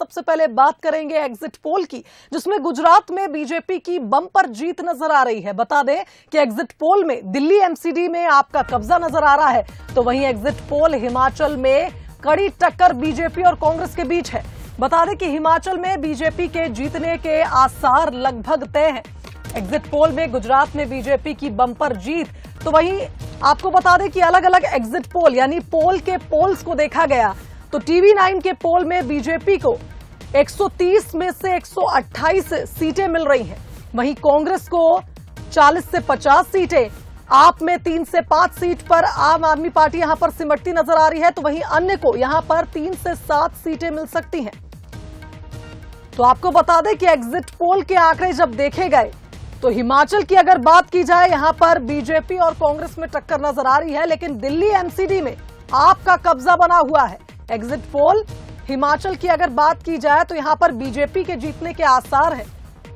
सबसे पहले बात करेंगे एग्जिट पोल की, जिसमें गुजरात में बीजेपी की बम्पर जीत नजर आ रही है। बता दें कि एग्जिट पोल में दिल्ली एमसीडी में आपका कब्जा नजर आ रहा है, तो वहीं एग्जिट पोल हिमाचल में कड़ी टक्कर बीजेपी और कांग्रेस के बीच है। बता दें कि हिमाचल में बीजेपी के जीतने के आसार लगभग तय हैं। एग्जिट पोल में गुजरात में बीजेपी की बम्पर जीत, तो वहीं आपको बता दें कि अलग अलग एग्जिट पोल यानी पोल के पोल्स को देखा गया तो TV9 के पोल में बीजेपी को 130 में से 128 सीटें मिल रही हैं। वहीं कांग्रेस को 40 से 50 सीटें, आप में 3 से 5 सीट पर आम आदमी पार्टी यहां पर सिमटती नजर आ रही है, तो वहीं अन्य को यहां पर 3 से 7 सीटें मिल सकती हैं। तो आपको बता दें कि एग्जिट पोल के आंकड़े जब देखे गए तो हिमाचल की अगर बात की जाए यहां पर बीजेपी और कांग्रेस में टक्कर नजर आ रही है, लेकिन दिल्ली एमसीडी में आपका कब्जा बना हुआ है। एग्जिट पोल हिमाचल की अगर बात की जाए तो यहां पर बीजेपी के जीतने के आसार हैं।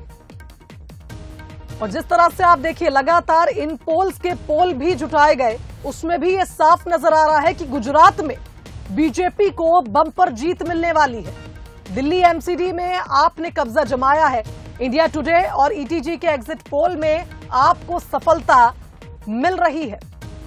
और जिस तरह से आप देखिए लगातार इन पोल्स के पोल भी जुटाए गए, उसमें भी यह साफ नजर आ रहा है कि गुजरात में बीजेपी को बम्पर जीत मिलने वाली है। दिल्ली एमसीडी में आपने कब्जा जमाया है। इंडिया टुडे और ईटीजी के एग्जिट पोल में आपको सफलता मिल रही है।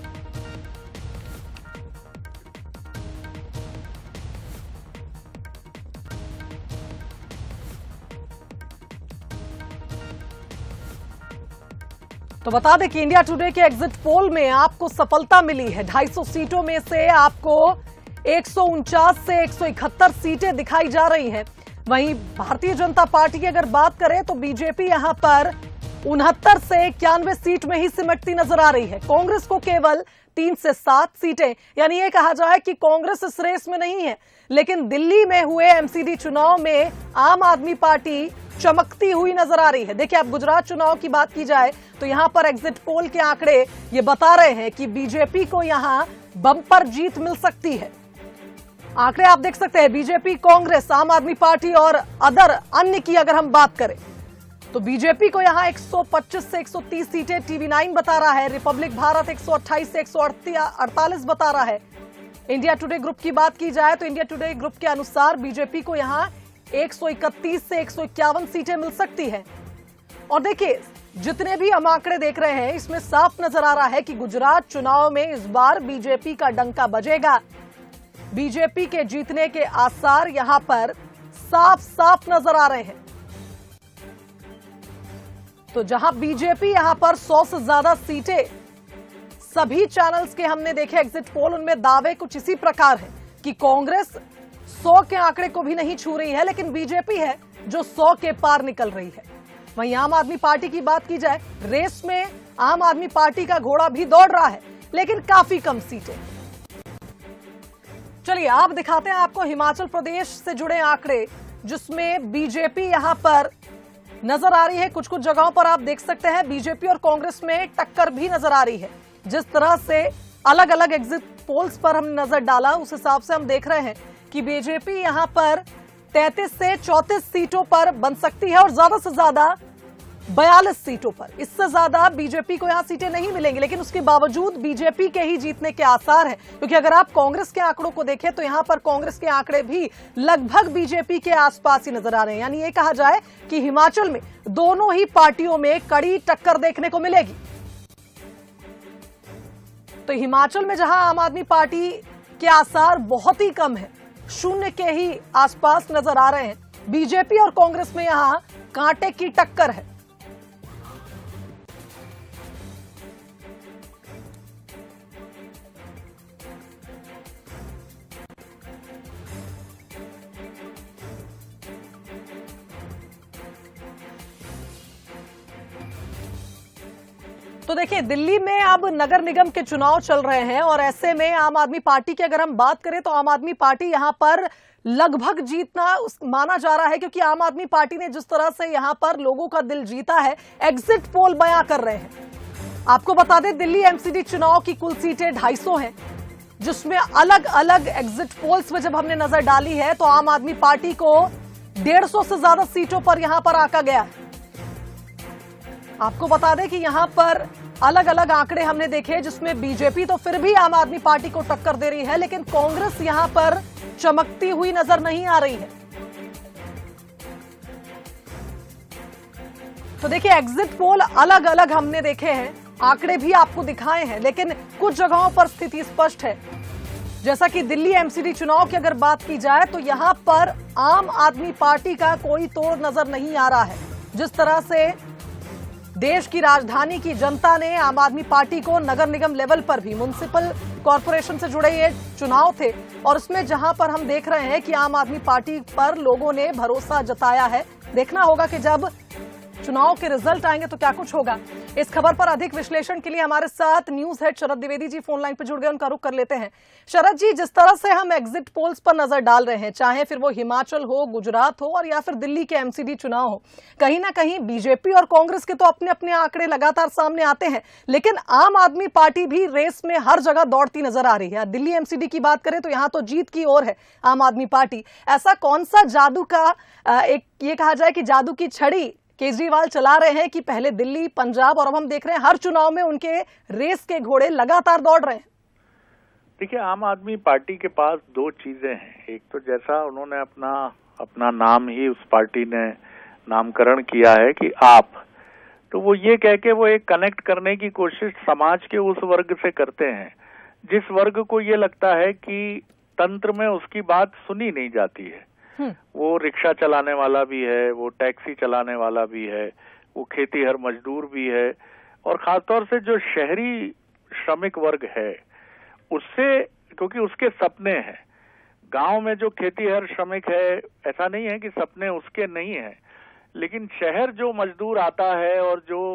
तो बता दें कि इंडिया टुडे के एग्जिट पोल में आपको सफलता मिली है। 250 सीटों में से आपको 149 से 171 सीटें दिखाई जा रही हैं। वहीं भारतीय जनता पार्टी की अगर बात करें तो बीजेपी यहां पर 69 से 91 सीट में ही सिमटती नजर आ रही है। कांग्रेस को केवल 3 से 7 सीटें, यानी ये कहा जाए कि कांग्रेस इस रेस में नहीं है। लेकिन दिल्ली में हुए एमसीडी चुनाव में आम आदमी पार्टी चमकती हुई नजर आ रही है। देखिए, अब गुजरात चुनाव की बात की जाए तो यहां पर एग्जिट पोल के आंकड़े ये बता रहे हैं कि बीजेपी को यहां बम्पर जीत मिल सकती है। आंकड़े आप देख सकते हैं, बीजेपी, कांग्रेस, आम आदमी पार्टी और अदर अन्य की अगर हम बात करें तो बीजेपी को यहां 125 से 130 सीटें TV9 बता रहा है। रिपब्लिक भारत 128 से 148 बता रहा है। इंडिया टुडे ग्रुप की बात की जाए तो इंडिया टुडे ग्रुप के अनुसार बीजेपी को यहां 131 से 151 सीटें मिल सकती हैं। और देखिए, जितने भी हम आंकड़े देख रहे हैं इसमें साफ नजर आ रहा है कि गुजरात चुनाव में इस बार बीजेपी का डंका बजेगा। बीजेपी के जीतने के आसार यहां पर साफ साफ नजर आ रहे हैं। तो जहां बीजेपी यहां पर 100 से ज्यादा सीटें, सभी चैनल्स के हमने देखे एग्जिट पोल, उनमें दावे कुछ इसी प्रकार है कि कांग्रेस 100 के आंकड़े को भी नहीं छू रही है, लेकिन बीजेपी है जो 100 के पार निकल रही है। वहीं आम आदमी पार्टी की बात की जाए, रेस में आम आदमी पार्टी का घोड़ा भी दौड़ रहा है, लेकिन काफी कम सीटें। चलिए आप दिखाते हैं आपको हिमाचल प्रदेश से जुड़े आंकड़े, जिसमें बीजेपी यहां पर नजर आ रही है। कुछ कुछ जगहों पर आप देख सकते हैं बीजेपी और कांग्रेस में टक्कर भी नजर आ रही है। जिस तरह से अलग अलग एग्जिट पोल्स पर हमने नजर डाला, उस हिसाब से हम देख रहे हैं कि बीजेपी यहां पर 33 से 34 सीटों पर बन सकती है और ज्यादा से ज्यादा 42 सीटों पर। इससे ज्यादा बीजेपी को यहां सीटें नहीं मिलेंगी, लेकिन उसके बावजूद बीजेपी के ही जीतने के आसार हैं। क्योंकि अगर आप कांग्रेस के आंकड़ों को देखें तो यहां पर कांग्रेस के आंकड़े भी लगभग बीजेपी के आसपास ही नजर आ रहे हैं। यानी ये कहा जाए कि हिमाचल में दोनों ही पार्टियों में कड़ी टक्कर देखने को मिलेगी। तो हिमाचल में जहां आम आदमी पार्टी के आसार बहुत ही कम है, 0 के ही आसपास नजर आ रहे हैं, बीजेपी और कांग्रेस में यहां कांटे की टक्कर है। तो देखिए, दिल्ली में अब नगर निगम के चुनाव चल रहे हैं और ऐसे में आम आदमी पार्टी की अगर हम बात करें तो आम आदमी पार्टी यहां पर लगभग जीतना माना जा रहा है, क्योंकि आम आदमी पार्टी ने जिस तरह से यहां पर लोगों का दिल जीता है, एग्जिट पोल बयां कर रहे हैं। आपको बता दें, दिल्ली एमसीडी चुनाव की कुल सीटें 250 हैं, जिसमें अलग अलग एग्जिट पोल्स में जब हमने नजर डाली है तो आम आदमी पार्टी को 150 से ज्यादा सीटों पर यहां पर आंका गया है। आपको बता दें कि यहां पर अलग अलग आंकड़े हमने देखे, जिसमें बीजेपी तो फिर भी आम आदमी पार्टी को टक्कर दे रही है, लेकिन कांग्रेस यहां पर चमकती हुई नजर नहीं आ रही है। तो देखिए, एग्जिट पोल अलग अलग हमने देखे हैं, आंकड़े भी आपको दिखाए हैं, लेकिन कुछ जगहों पर स्थिति स्पष्ट है। जैसा कि दिल्ली एमसीडी चुनाव की अगर बात की जाए तो यहां पर आम आदमी पार्टी का कोई तोड़ नजर नहीं आ रहा है। जिस तरह से देश की राजधानी की जनता ने आम आदमी पार्टी को नगर निगम लेवल पर भी, म्युनिसिपल कॉरपोरेशन से जुड़े ये चुनाव थे और उसमें जहां पर हम देख रहे हैं कि आम आदमी पार्टी पर लोगों ने भरोसा जताया है। देखना होगा कि जब चुनाव के रिजल्ट आएंगे तो क्या कुछ होगा। इस खबर पर अधिक विश्लेषण के लिए हमारे साथ news head Sharad Dwivedi ji phone line पर जुड़ गए, उनका रुख कर लेते हैं। शरद जी, जिस तरह से हम एग्जिट पोल्स पर नजर डाल रहे हैं, चाहे फिर वो हिमाचल हो, गुजरात हो और या फिर दिल्ली के एमसीडी चुनाव हो, कहीं ना कहीं बीजेपी और कांग्रेस के तो अपने अपने आंकड़े लगातार सामने आते हैं, लेकिन आम आदमी पार्टी भी रेस में हर जगह दौड़ती नजर आ रही है। दिल्ली एमसीडी की बात करें तो यहां तो जीत की ओर है आम आदमी पार्टी। ऐसा कौन सा जादू का एक ये कहा जाए कि जादू की छड़ी केजरीवाल चला रहे हैं कि पहले दिल्ली, पंजाब और अब हम देख रहे हैं हर चुनाव में उनके रेस के घोड़े लगातार दौड़ रहे हैं? देखिए, आम आदमी पार्टी के पास दो चीजें हैं। एक तो जैसा उन्होंने अपना नाम ही उस पार्टी ने नामकरण किया है कि आप, तो वो ये कह के वो एक कनेक्ट करने की कोशिश समाज के उस वर्ग से करते हैं जिस वर्ग को ये लगता है कि तंत्र में उसकी बात सुनी नहीं जाती है। वो रिक्शा चलाने वाला भी है, वो टैक्सी चलाने वाला भी है, वो खेतीहर मजदूर भी है, और खासतौर से जो शहरी श्रमिक वर्ग है उससे, क्योंकि उसके सपने हैं। गांव में जो खेतीहर श्रमिक है, ऐसा नहीं है कि सपने उसके नहीं हैं, लेकिन शहर जो मजदूर आता है और जो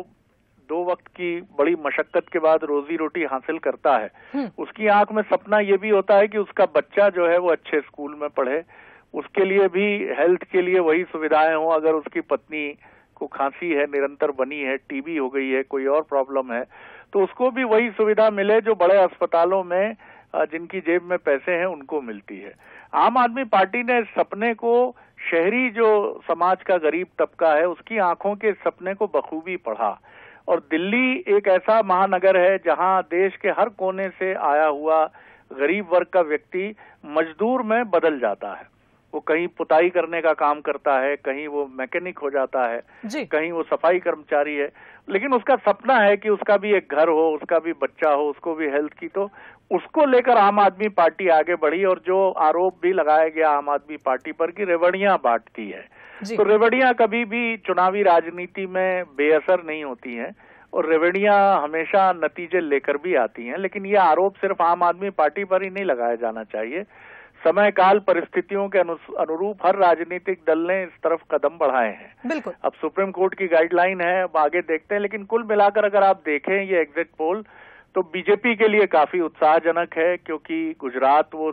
2 वक्त की बड़ी मशक्कत के बाद रोजी रोटी हासिल करता है, उसकी आंख में सपना ये भी होता है कि उसका बच्चा जो है वो अच्छे स्कूल में पढ़े, उसके लिए भी हेल्थ के लिए वही सुविधाएं हों। अगर उसकी पत्नी को खांसी है, निरंतर बनी है, टीबी हो गई है, कोई और प्रॉब्लम है, तो उसको भी वही सुविधा मिले जो बड़े अस्पतालों में जिनकी जेब में पैसे हैं उनको मिलती है। आम आदमी पार्टी ने इस सपने को, शहरी जो समाज का गरीब तबका है उसकी आंखों के सपने को बखूबी पढ़ा। और दिल्ली एक ऐसा महानगर है जहां देश के हर कोने से आया हुआ गरीब वर्ग का व्यक्ति मजदूर में बदल जाता है। वो कहीं पुताई करने का काम करता है, कहीं वो मैकेनिक हो जाता है, कहीं वो सफाई कर्मचारी है, लेकिन उसका सपना है कि उसका भी एक घर हो, उसका भी बच्चा हो, उसको भी हेल्थ की। तो उसको लेकर आम आदमी पार्टी आगे बढ़ी। और जो आरोप भी लगाया गया आम आदमी पार्टी पर कि रेवड़ियां बांटती है, तो रेवड़ियां कभी भी चुनावी राजनीति में बेअसर नहीं होती हैं और रेवड़ियां हमेशा नतीजे लेकर भी आती हैं। लेकिन ये आरोप सिर्फ आम आदमी पार्टी पर ही नहीं लगाया जाना चाहिए। समय काल परिस्थितियों के अनुरूप हर राजनीतिक दल ने इस तरफ कदम बढ़ाए हैं। बिल्कुल। अब सुप्रीम कोर्ट की गाइडलाइन है, अब आगे देखते हैं। लेकिन कुल मिलाकर अगर आप देखें ये एग्जिट पोल, तो बीजेपी के लिए काफी उत्साहजनक है, क्योंकि गुजरात वो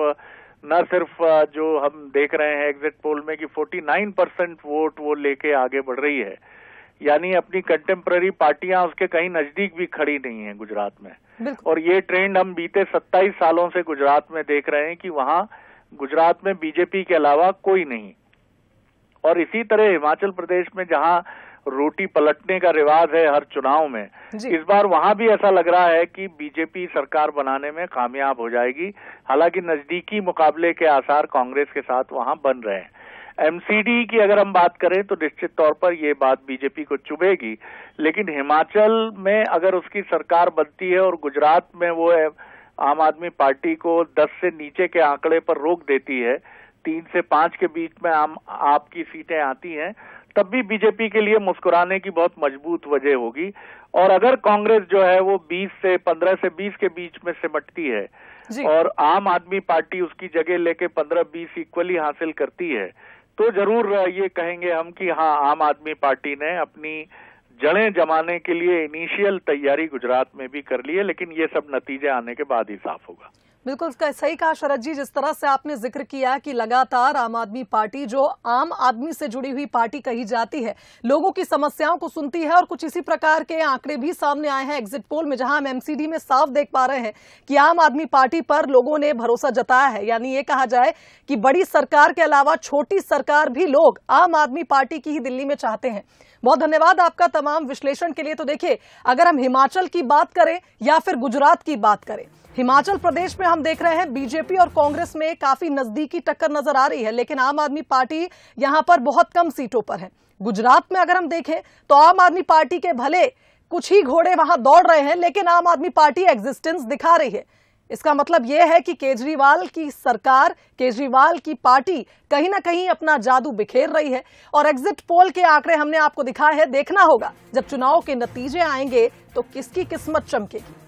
न सिर्फ जो हम देख रहे हैं एग्जिट पोल में कि 49% वोट वो लेके आगे बढ़ रही है, यानी अपनी कंटेम्पररी पार्टियां उसके कहीं नजदीक भी खड़ी नहीं है गुजरात में। और ये ट्रेंड हम बीते 27 सालों से गुजरात में देख रहे हैं कि वहां गुजरात में बीजेपी के अलावा कोई नहीं। और इसी तरह हिमाचल प्रदेश में जहां रोटी पलटने का रिवाज है हर चुनाव में, इस बार वहां भी ऐसा लग रहा है कि बीजेपी सरकार बनाने में कामयाब हो जाएगी। हालांकि नजदीकी मुकाबले के आसार कांग्रेस के साथ वहां बन रहे हैं। एमसीडी की अगर हम बात करें तो निश्चित तौर पर ये बात बीजेपी को चुभेगी, लेकिन हिमाचल में अगर उसकी सरकार बनती है और गुजरात में वो आम आदमी पार्टी को 10 से नीचे के आंकड़े पर रोक देती है, 3 से 5 के बीच में आपकी सीटें आती हैं, तब भी बीजेपी के लिए मुस्कुराने की बहुत मजबूत वजह होगी। और अगर कांग्रेस जो है वो 15 से 20 के बीच में सिमटती है और आम आदमी पार्टी उसकी जगह लेके 15-20 इक्वली हासिल करती है, तो जरूर ये कहेंगे हम कि हाँ, आम आदमी पार्टी ने अपनी जड़ें जमाने के लिए इनिशियल तैयारी गुजरात में भी कर ली है। लेकिन ये सब नतीजे आने के बाद ही साफ होगा। बिल्कुल सही कहा शरद जी, जिस तरह से आपने जिक्र किया कि लगातार आम आदमी पार्टी, जो आम आदमी से जुड़ी हुई पार्टी कही जाती है, लोगों की समस्याओं को सुनती है। और कुछ इसी प्रकार के आंकड़े भी सामने आए हैं एग्जिट पोल में, जहां हम एमसीडी में साफ देख पा रहे हैं कि आम आदमी पार्टी पर लोगों ने भरोसा जताया है। यानी ये कहा जाए कि बड़ी सरकार के अलावा छोटी सरकार भी लोग आम आदमी पार्टी की ही दिल्ली में चाहते हैं। बहुत धन्यवाद आपका तमाम विश्लेषण के लिए। तो देखिए, अगर हम हिमाचल की बात करें या फिर गुजरात की बात करें, हिमाचल प्रदेश में हम देख रहे हैं बीजेपी और कांग्रेस में काफी नजदीकी टक्कर नजर आ रही है, लेकिन आम आदमी पार्टी यहां पर बहुत कम सीटों पर है। गुजरात में अगर हम देखें तो आम आदमी पार्टी के भले कुछ ही घोड़े वहां दौड़ रहे हैं, लेकिन आम आदमी पार्टी एग्जिस्टेंस दिखा रही है। इसका मतलब यह है कि केजरीवाल की सरकार, केजरीवाल की पार्टी कहीं ना कहीं अपना जादू बिखेर रही है। और एग्जिट पोल के आंकड़े हमने आपको दिखाए हैं। देखना होगा जब चुनाव के नतीजे आएंगे तो किसकी किस्मत चमकेगी।